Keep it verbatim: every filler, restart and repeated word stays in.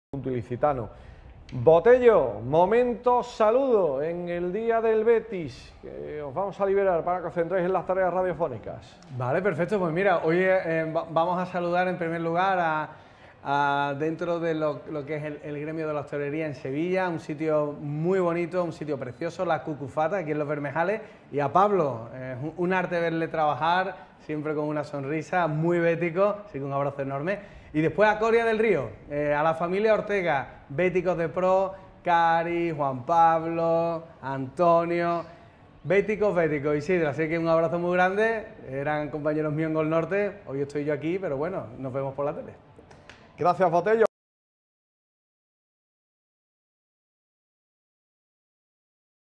Punto ilicitano. Botello, momento saludo en el día del Betis, que os vamos a liberar para que os centréis en las tareas radiofónicas. Vale, perfecto, pues mira, hoy eh, vamos a saludar en primer lugar a, a dentro de lo, lo que es el, el gremio de la hostelería en Sevilla, un sitio muy bonito, un sitio precioso, la Cucufata, aquí en Los Bermejales, y a Pablo, eh, un, un arte verle trabajar, siempre con una sonrisa, muy bético, así que un abrazo enorme. Y después a Coria del Río, eh, a la familia Ortega, béticos de pro, Cari, Juan Pablo, Antonio, béticos, béticos, Isidro, así que un abrazo muy grande, eran compañeros míos en Gol Norte, hoy estoy yo aquí, pero bueno, nos vemos por la tele. Gracias, Botello.